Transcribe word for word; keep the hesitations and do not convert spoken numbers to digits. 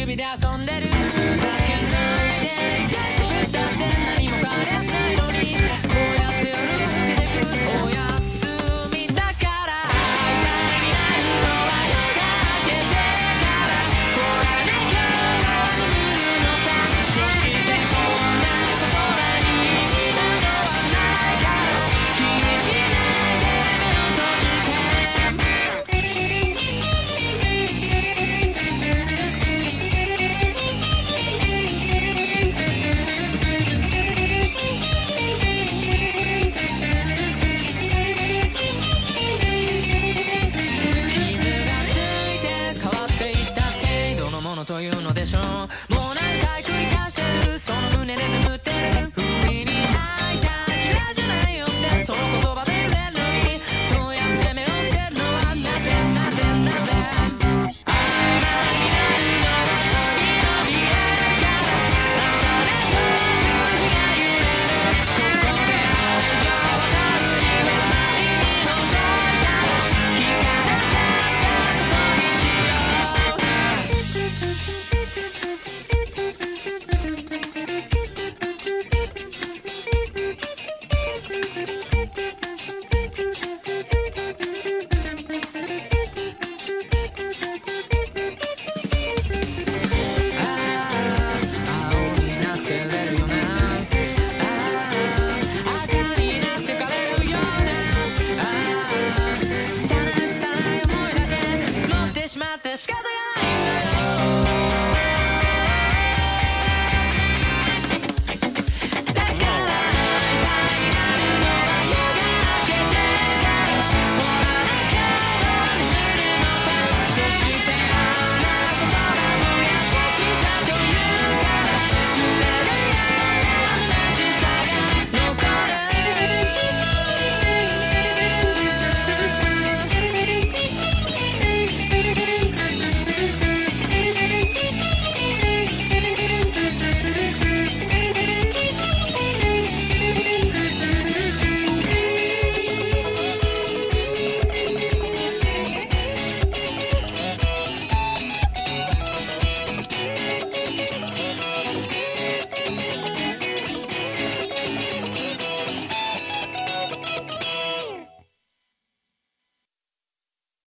指で遊んでる。ふざけないで大丈夫だって何も彼しないのに、こうやって夜を更けてく。おやすみだから会いたいになるのは夜が明けてから。ほらね今日は眠るのさ。そしてこんな言葉に今のはないから気にしないで目を閉じというのでしょう。もう何回繰り返してる。その胸で眠ってる。不意に吐いた嫌いじゃないよってその言葉で言えるのに、そうやって目を伏せるのはなぜなぜなぜ。曖昧になるのは先の見えるから。あざれ遠く日が揺れる。ここで愛情を渡るにはあまりにも遅いから聞かなかったことにしよう。仕方がないんだよ。